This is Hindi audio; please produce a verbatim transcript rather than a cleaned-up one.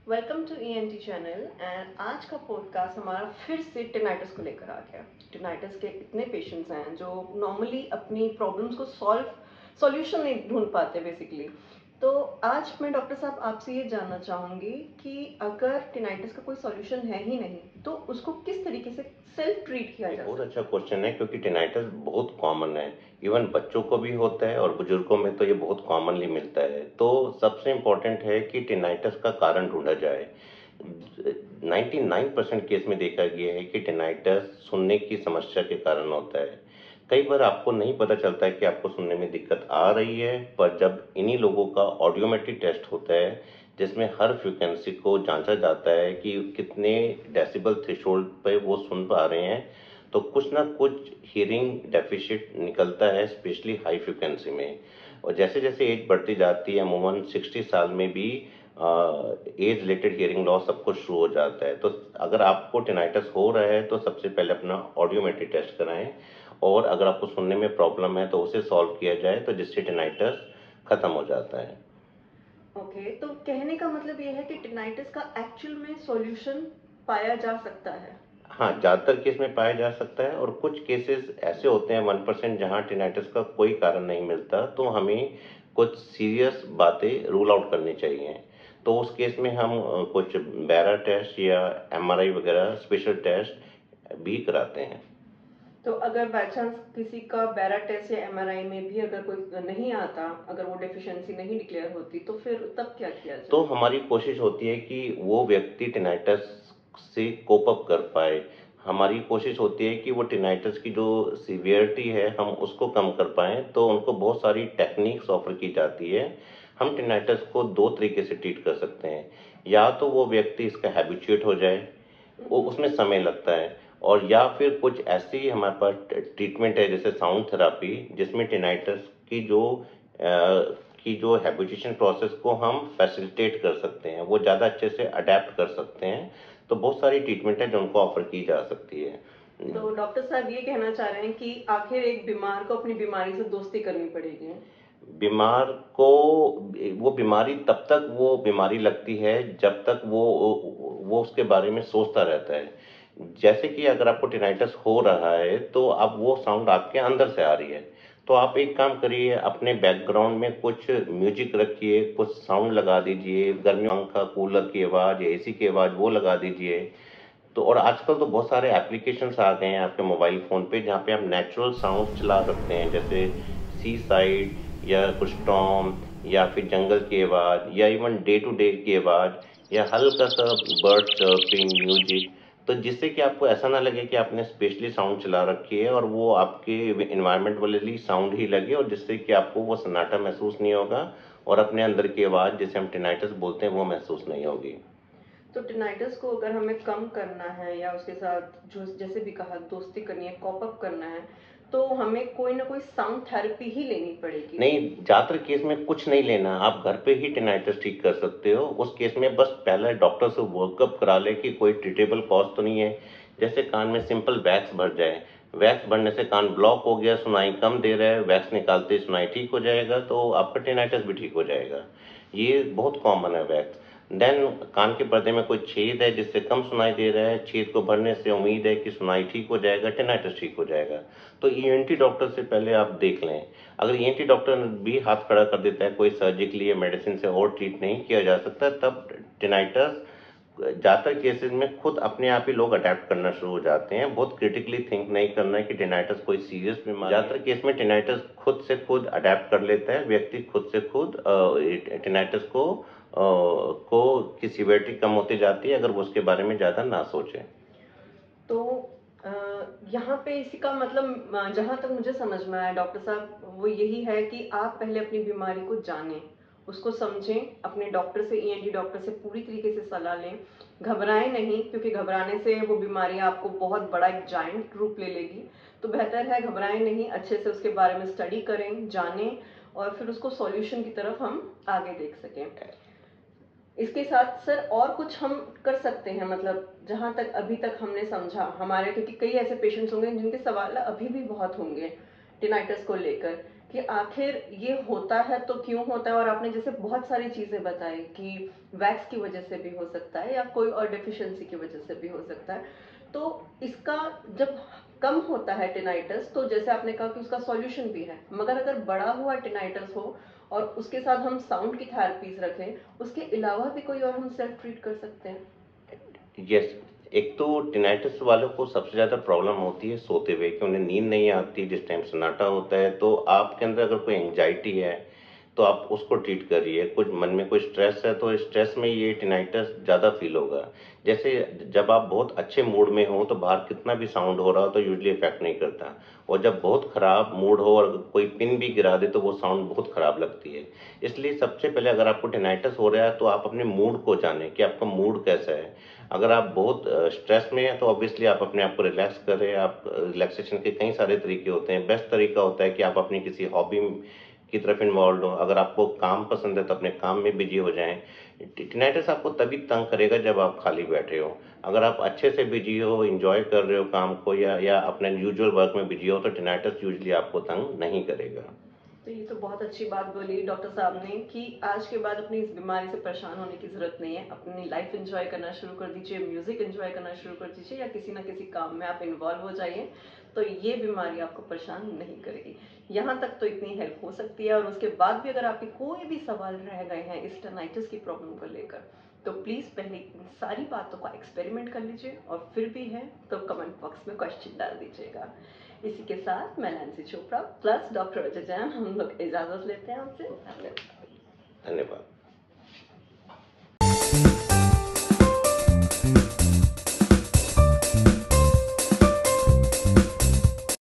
Welcome to ENT channel and आज का पॉडकास्ट हमारा फिर से टिनाइटिस को लेकर आ गया। टिनाइटिस के इतने पेशेंट्स हैं जो नॉर्मली अपनी प्रॉब्लम्स को सॉल्व सॉल्यूशन नहीं ढूंढ पाते बेसिकली। तो आज मैं डॉक्टर साहब आपसे ये जानना चाहूँगी कि अगर टिनाइटिस का कोई सॉल्यूशन है ही नहीं तो उसको किस तरीके से सेल्फ ट्रीट किया जा बहुत सकता अच्छा क्वेश्चन है क्योंकि टिनाइटिस बहुत कॉमन है। इवन बच्चों को भी होता है और बुजुर्गों में तो ये बहुत कॉमनली मिलता है। तो सबसे इम्पोर्टेंट है कि टिनाइटिस का कारण ढूंढा जाए। निन्यानवे परसेंट केस में देखा गया है कि टिनाइटिस सुनने की समस्या के कारण होता है। कई बार आपको नहीं पता चलता है कि आपको सुनने में दिक्कत आ रही है, पर जब इन्हीं लोगों का ऑडियोमेट्री टेस्ट होता है जिसमें हर फ्रीक्वेंसी को जांचा जाता है कि कितने डेसिबल थ्रेशोल्ड पे वो सुन पा रहे हैं, तो कुछ ना कुछ हियरिंग डेफिशिट निकलता है, स्पेशली हाई फ्रिक्वेंसी में। और जैसे जैसे एज बढ़ती जाती है, अमूमन साठ साल में भी एज रिलेटेड हियरिंग लॉस सब कुछ शुरू हो जाता है। तो अगर आपको टिनाइटिस हो रहा है तो सबसे पहले अपना ऑडियोमेट्री टेस्ट कराएं, और अगर आपको सुनने में प्रॉब्लम है तो उसे सॉल्व किया जाए, तो जिससे टिनाइटिस खत्म हो जाता है। ओके okay, तो कहने का मतलब ये है कि टिनाइटिस का एक्चुअल में सॉल्यूशन पाया जा सकता है। हाँ, ज़्यादातर केस में पाया जा सकता है, और कुछ केसेस ऐसे होते हैं वन परसेंट जहाँ टिनाइटिस का कोई कारण नहीं मिलता, तो हमें कुछ सीरियस बातें रूल आउट करनी चाहिए। तो उस केस में हम अ, कुछ बैरा टेस्ट या एमआरआई वगैरह स्पेशल टेस्ट भी कराते हैं। तो अगर बाय चांस किसी का बैरा टेस्ट या एमआरआई में भी अगर कोई नहीं आता, अगर वो डेफिशिएंसी नहीं डिक्लेयर होती, तो फिर तब क्या किया जाए? तो हमारी कोशिश होती है कि वो व्यक्ति टिनाइटिस से कोप अप कर पाए। हमारी कोशिश होती है कि वो टिनाइटिस की जो सीवियरिटी है हम उसको कम कर पाएँ, तो उनको बहुत सारी टेक्निक्स ऑफ़र की जाती है। हम टिनाइटिस को दो तरीके से ट्रीट कर सकते हैं। या तो वो व्यक्ति इसका हैबिचुएट हो जाए, वो उसमें समय लगता है, और या फिर कुछ ऐसी हमारे पास ट्रीटमेंट है जैसे साउंड थेरेपी, जिसमें टिनाइटिस की जो अ, की जो हैबिटेशन प्रोसेस को हम फैसिलिटेट कर सकते हैं, वो ज़्यादा अच्छे से अडेप्ट कर सकते हैं। तो बहुत सारी ट्रीटमेंट है जो उनको ऑफर की जा सकती है। तो डॉक्टर साहब ये कहना चाह रहे हैं कि आखिर एक बीमार को अपनी बीमारी से दोस्ती करनी पड़ेगी। बीमार को वो बीमारी तब तक वो बीमारी लगती है जब तक वो वो उसके बारे में सोचता रहता है। जैसे कि अगर आपको टिनाइटिस हो रहा है तो अब वो साउंड आपके अंदर से आ रही है, तो आप एक काम करिए, अपने बैकग्राउंड में कुछ म्यूजिक रखिए, कुछ साउंड लगा दीजिए, गर्मियों पंखा कूलर की आवाज़ या एसी की आवाज़ वो लगा दीजिए। तो और आजकल तो बहुत सारे एप्लीकेशंस आ गए हैं आपके मोबाइल फ़ोन पे, जहाँ पे आप नेचुरल साउंड चला सकते हैं, जैसे सी साइड या कुछ टॉम या फिर जंगल की आवाज़ या इवन डे टू डे की आवाज़ या हल्का सा बर्ड चर्पिंग म्यूजिक। तो जिससे कि आपको ऐसा ना लगे कि आपने स्पेशली साउंड चला रखी है, और वो आपके इन्वायरमेंट वाली साउंड ही लगे, और जिससे कि आपको वो सन्नाटा महसूस नहीं होगा और अपने अंदर की आवाज़ जिसे हम टिनाइटिस बोलते हैं वो महसूस नहीं होगी। तो टिनाइटिस को अगर हमें कम करना है या उसके साथ जो जैसे भी कहा दोस्ती करनी है, कॉप अप करना है, तो हमें कोई ना कोई साउंड थेरेपी ही लेनी पड़ेगी। नहीं, ज़्यादातर केस में कुछ नहीं लेना, आप घर पे ही टिनाइटिस ठीक कर सकते हो। उस केस में बस पहले डॉक्टर से वर्कअप करा ले कि कोई ट्रीटेबल कॉज तो नहीं है। जैसे कान में सिंपल वैक्स भर जाए, वैक्स भरने से कान ब्लॉक हो गया, सुनाई कम दे रहा है, वैक्स निकालते ही सुनाई ठीक हो जाएगा, तो आपका टिनाइटिस भी ठीक हो जाएगा। ये बहुत कॉमन है वैक्स। देन कान के पर्दे में कोई छेद है जिससे कम सुनाई दे रहा है, छेद को भरने से उम्मीद है कि सुनाई ठीक हो जाएगा, टिनाइटिस ठीक हो जाएगा। तो ईएनटी डॉक्टर से पहले आप देख लें। अगर ईएनटी डॉक्टर भी हाथ खड़ा कर देता है, कोई सर्जिकली या मेडिसिन से और ट्रीट नहीं किया जा सकता, तब टिनाइटिस ज़्यादातर केसेस में खुद अपने आप ही लोग अडेप्ट करना शुरू हो जाते हैं। बहुत क्रिटिकली थिंक नहीं करना है कि टिनाइटिस कोई सीरियस बीमारी है। ज़्यादातर केस में टिनाइटिस खुद से खुद अडेप्ट कर लेता है, व्यक्ति खुद से खुद टिनाइटिस को अ, को की सीवियरिटी कम होती जाती है अगर वो उसके बारे में ज़्यादा ना सोचे। तो अ, यहाँ पे इसी का मतलब अ, जहाँ तक मुझे समझ में आया डॉक्टर साहब, वो यही है कि आप पहले अपनी बीमारी को जानें, उसको समझें, अपने डॉक्टर से, ईएनटी डॉक्टर से पूरी तरीके से सलाह लें। घबराएं नहीं, क्योंकि घबराने से वो बीमारी आपको बहुत बड़ा एक जायंट रूप ले लेगी। तो बेहतर है घबराएं नहीं, अच्छे से उसके बारे में स्टडी करें, जानें, और फिर उसको सॉल्यूशन की तरफ हम आगे देख सकें। इसके साथ सर और कुछ हम कर सकते हैं, मतलब जहां तक अभी तक हमने समझा हमारे, क्योंकि कई ऐसे पेशेंट्स होंगे जिनके सवाल अभी भी बहुत होंगे टिनाइटिस को लेकर कि आखिर ये होता है तो क्यों होता है। और आपने जैसे बहुत सारी चीजें बताई कि वैक्स की वजह से भी हो सकता है या कोई और डेफिशिएंसी की वजह से भी हो सकता है। तो इसका जब कम होता है टिनाइटस, तो जैसे आपने कहा कि उसका सॉल्यूशन भी है, मगर अगर बड़ा हुआ टिनाइटस हो और उसके साथ हम साउंड की थेरेपीज रखें, उसके अलावा भी कोई और हम सेल्फ ट्रीट कर सकते हैं? यस, एक तो टिनाइटिस वालों को सबसे ज़्यादा प्रॉब्लम होती है सोते हुए कि उन्हें नींद नहीं आती जिस टाइम सन्नाटा होता है। तो आपके अंदर अगर कोई एंग्जाइटी है तो आप उसको ट्रीट करिए। कुछ मन में कोई स्ट्रेस है तो स्ट्रेस में ये टिनाइटिस ज़्यादा फील होगा। जैसे जब आप बहुत अच्छे मूड में हो तो बाहर कितना भी साउंड हो रहा हो तो यूजली इफेक्ट नहीं करता, और जब बहुत खराब मूड हो और कोई पिन भी गिरा दे तो वो साउंड बहुत खराब लगती है। इसलिए सबसे पहले अगर आपको टिनाइटिस हो रहा है तो आप अपने मूड को जानें कि आपका मूड कैसा है। अगर आप बहुत स्ट्रेस में हैं तो ऑब्वियसली आप अपने आप को रिलैक्स करें। आप रिलैक्सेशन के कई सारे तरीके होते हैं। बेस्ट तरीका होता है कि आप अपनी किसी हॉबी की तरफ इन्वॉल्व हो। अगर आपको काम पसंद है तो अपने काम में बिजी हो जाएं। टिनाइटिस आपको तभी तंग करेगा जब आप खाली बैठे हो। अगर आप अच्छे से बिजी हो, एंजॉय कर रहे हो काम को, या या अपने यूजुअल वर्क में बिजी हो, तो टिनाइटिस यूजली आपको तंग नहीं करेगा। तो ये तो बहुत अच्छी बात बोली डॉक्टर साहब ने कि आज के बाद अपनी इस बीमारी से परेशान होने की जरूरत नहीं है। अपनी लाइफ एंजॉय करना शुरू कर दीजिए, म्यूजिक एंजॉय करना शुरू कर दीजिए, या किसी ना किसी काम में आप इन्वॉल्व हो जाइए, तो ये बीमारी आपको परेशान नहीं करेगी। यहाँ तक तो इतनी हेल्प हो सकती है। और उसके बाद भी अगर आपके कोई भी सवाल रह गए हैं इस टेनाइटिस की प्रॉब्लम को लेकर, तो प्लीज पहले इन सारी बातों का एक्सपेरिमेंट कर लीजिए, और फिर भी है तो कमेंट बॉक्स में क्वेश्चन डाल दीजिएगा। इसी के साथ मैं Nancy Chopra plus doctor Ajay Jain, हम लोग इजाजत लेते हैं आपसे। धन्यवाद। धन्यवाद।